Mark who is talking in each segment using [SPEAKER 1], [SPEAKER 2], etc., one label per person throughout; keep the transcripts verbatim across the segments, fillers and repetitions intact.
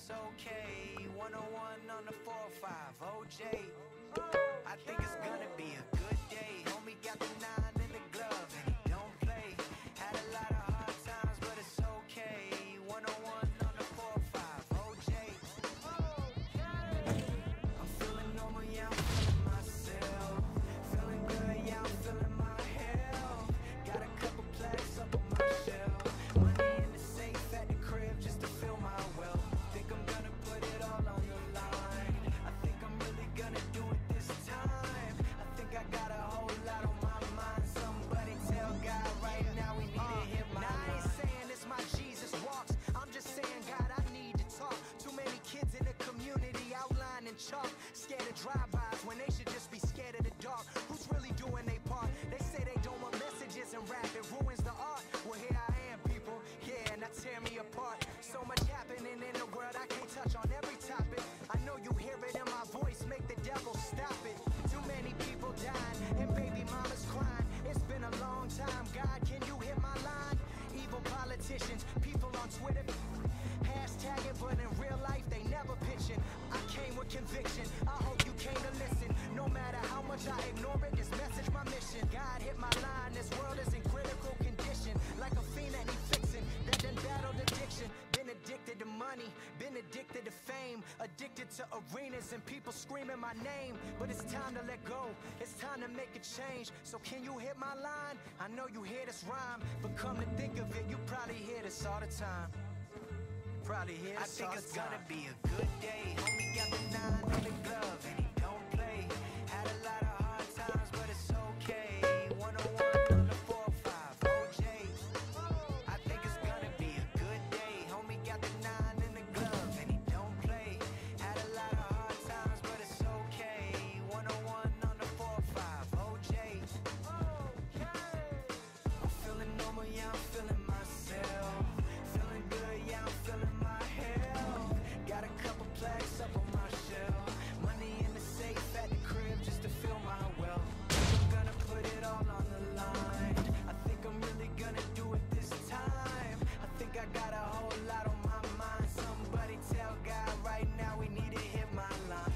[SPEAKER 1] it's okay. one oh one on the four five, O J. I think it's gonna be a good day. Homie got the nine in the glove and he don't play. Had a lot of hard times, but it's okay. one oh one on the four five, O J. I'm feeling normal, yeah, I'm feeling myself. Feeling good, yeah, I'm feeling my health. Got a couple plaques up on my shelf. Money in the safe at the crib just to fill my wealth. Think I'm gonna put it all on the line. I think I'm really gonna do it this time. I think I got a whole lot on my mind. Somebody tell God right now we need to hit my line. I ain't saying it's my Jesus walks. I'm just saying, God, I need to talk. Too many kids in the community outlining chalk. Scared of drive-bys when they should just be scared of the dark. Who's really doing their part? They say they don't want messages and rap. It ruins the art. Well, here I am, people. Yeah, now tear me apart. So much happening in the world, I can't touch on every topic. I know you hear it in my voice, make the devil stop it. Too many people dying and baby mamas crying. It's been a long time, God, can you hit my line? Evil politicians, people on Twitter hashtag it, but in real life they never pitching. I came with conviction, I hope you came to listen. No matter how much I ignore it, this message my mission. God hit my line, this world is in critical condition. Like a fiend that he fixing, that done battled addiction. Been addicted to money, been addicted to fame. Addicted to arenas and people screaming my name. But it's time to let go, it's time to make a change. So can you hit my line? I know you hear this rhyme, but come to think of it, you probably hear this all the time. Probably hear this all the time. I think it's gonna be a good day. Homie got the nine in the glove and he don't play. Had a lot of hard times, but it's okay. one oh one on the four five, O J. I think it's gonna be a good day. Homie got the nine in the glove and he don't play. Had a lot of hard times, but it's okay. one oh one on the four five, O J. I'm feeling normal, yeah, I'm feeling myself. Feeling good, yeah, I'm feeling my health. Got a couple plaques up on my shelf. Money in the safe at the crib just to fill my wealth. I'm gonna put it all on the line. I think I'm really gonna do it this time. I think I got a whole lot on my mind. Somebody tell God right now we need to hit my line.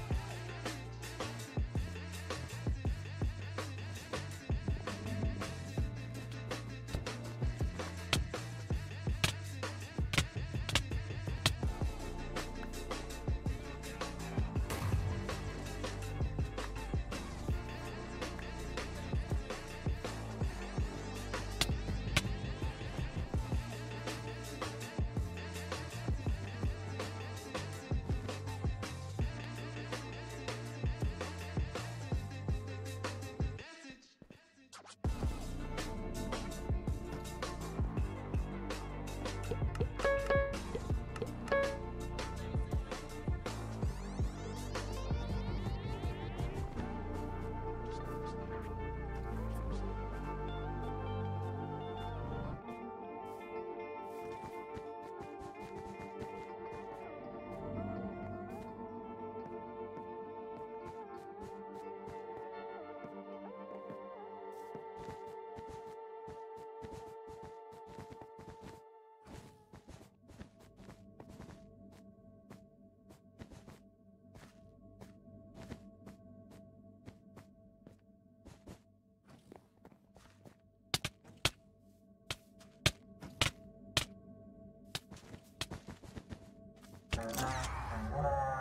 [SPEAKER 2] Uh-huh.